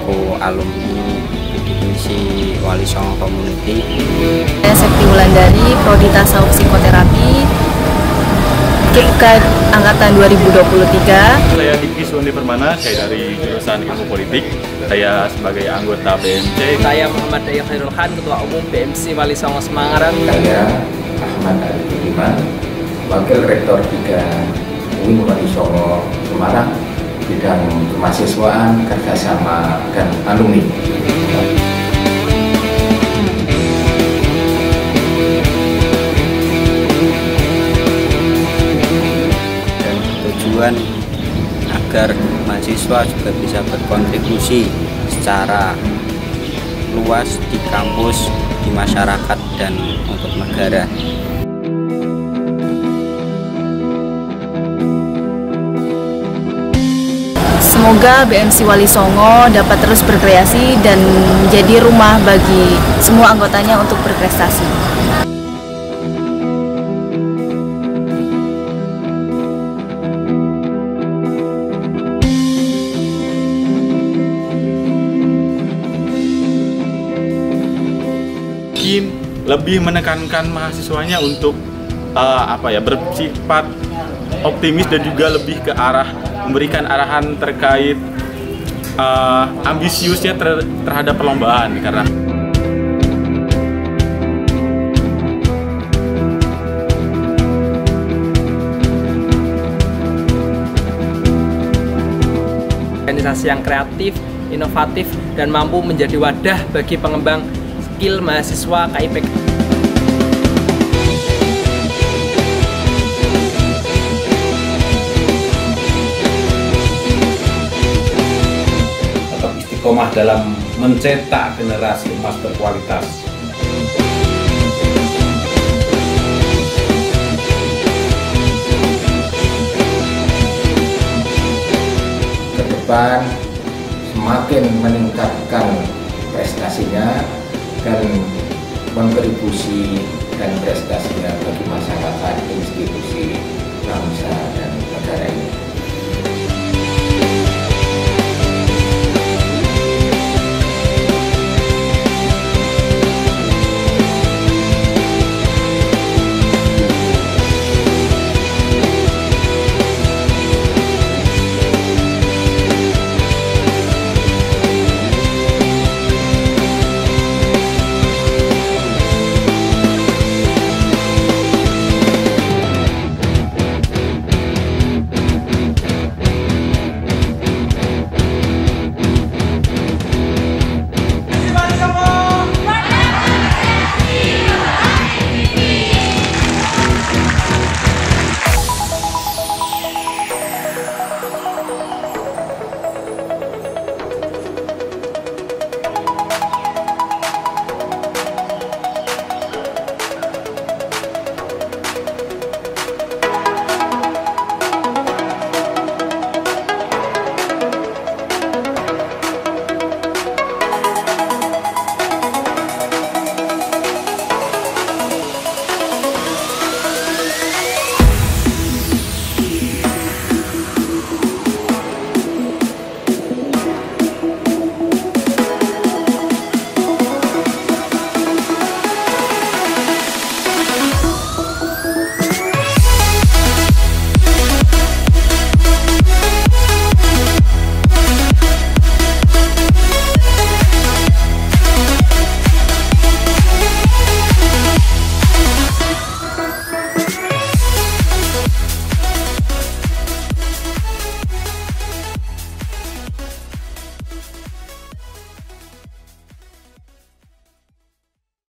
selaku alumni Divisi Wali Songo Community. Saya Septi Wulandari, Prodi Tasawuf Psikoterapi, KIK angkatan 2023. Saya Diki Sundi Permana, saya dari jurusan Ilmu Politik. Saya sebagai anggota BMC. Saya Muhammad Dayah Khairul Khan, Ketua Umum BMC Wali Songo Semarang. Saya Ahmad Ali Budiman, Wakil Rektor 3 UIN Wali Songo Semarang, bidang kemahasiswaan, kerjasama, dan alumni. Dan tujuan agar mahasiswa juga bisa berkontribusi secara luas di kampus, di masyarakat, dan untuk negara. Semoga BMC Wali Songo dapat terus berkreasi dan menjadi rumah bagi semua anggotanya untuk berprestasi. Mungkin lebih menekankan mahasiswanya untuk bersifat optimis dan juga lebih ke arah memberikan arahan terkait ambisiusnya terhadap perlombaan, karena organisasi yang kreatif, inovatif, dan mampu menjadi wadah bagi pengembang skill mahasiswa KIP. Istiqomah dalam mencetak generasi emas berkualitas. Ke depan semakin meningkatkan prestasinya dan kontribusi dan prestasinya bagi masyarakat, institusi, bangsa, dan negara ini.